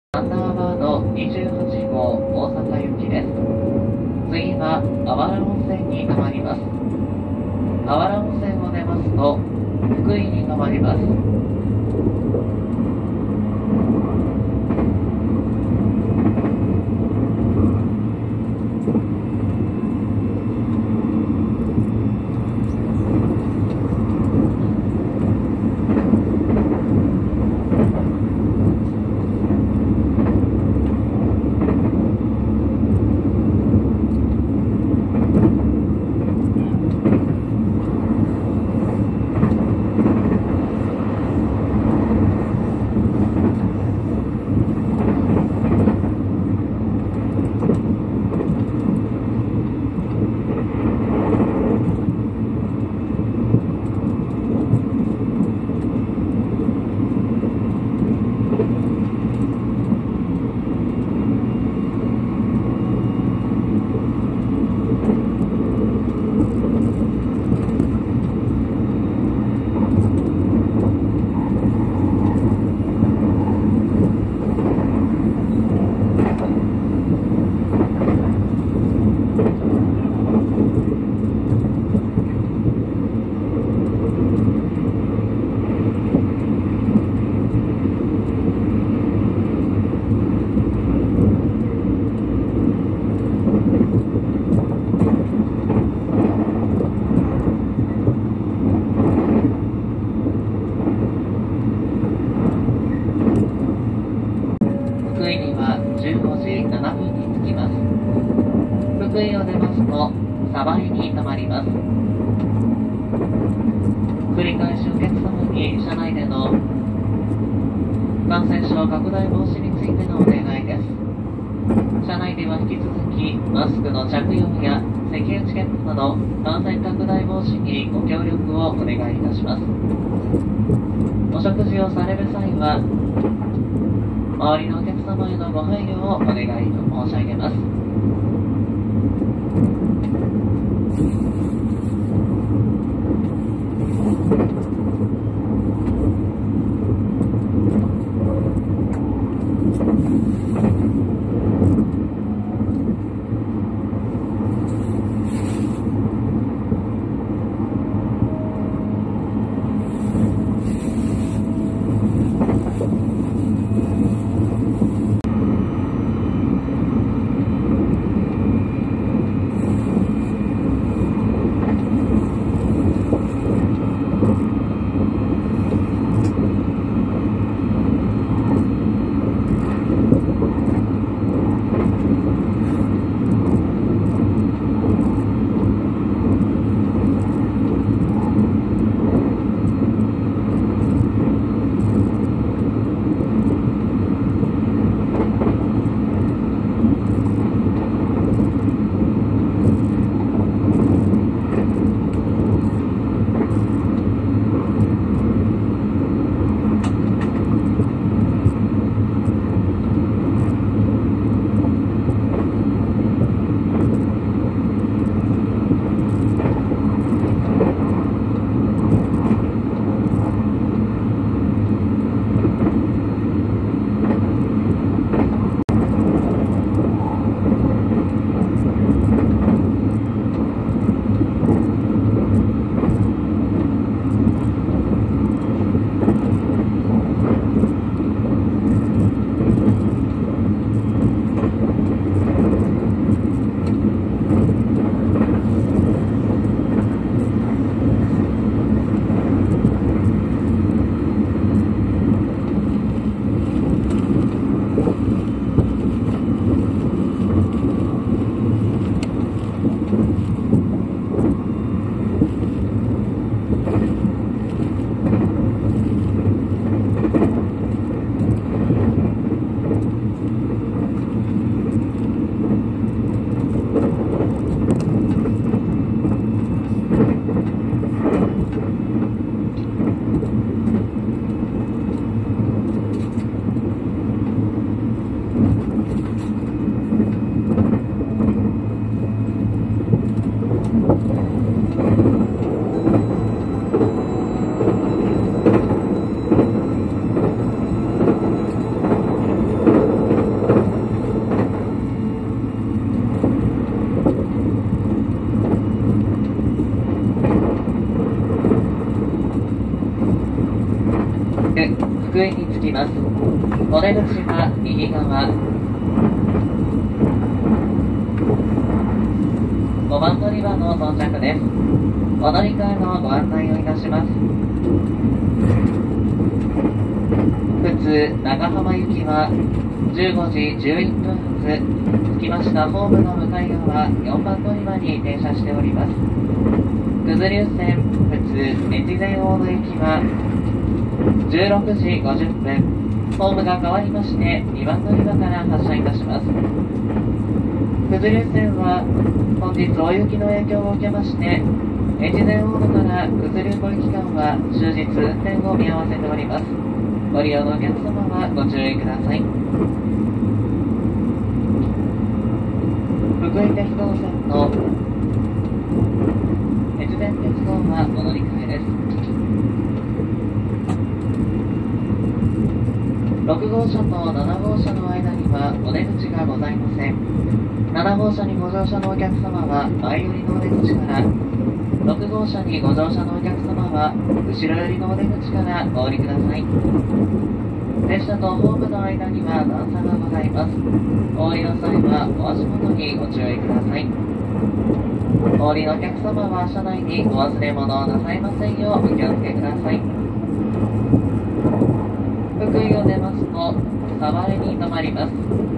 サンダーバード28号大阪行きです。次はあわら温泉に停まります。あわら温泉を出ますと福井に停まります。福井には15時7分に着きます。福井を出ますと鯖江に停まります。繰り返しお客様に車内での感染症拡大防止についてのお願いです。車内では引き続きマスクの着用や咳打ち検査など感染拡大防止にご協力をお願いいたします。お食事をされる際は周りのお客様へのご配慮をお願いと申し上げます。 お出口は右側。5番乗り場の到着です。お乗り換えのご案内をいたします。普通長浜行きは15時11分発、着きましたホームの向かい側4番乗り場に停車しております。九頭竜線普通越前大野行きは16時50分、ホームが変わりまして2番乗り場から発車いたします。九頭竜線は本日大雪の影響を受けまして、越前大野から九頭竜湖行き間は終日運転を見合わせております。ご利用のお客様はご注意ください。福井鉄道線の越前鉄道はお乗り換えです。6号車と7号車の間にはお出口がございません。7号車にご乗車のお客様は前寄りのお出口から、6号車にご乗車のお客様は後ろ寄りのお出口からお降りください。列車とホームの間には段差がございます。お降りの際はお足元にご注意ください。お降りのお客様は車内にお忘れ物をなさいませんようお気をつけください。福井を出ますと、沢根に停まります。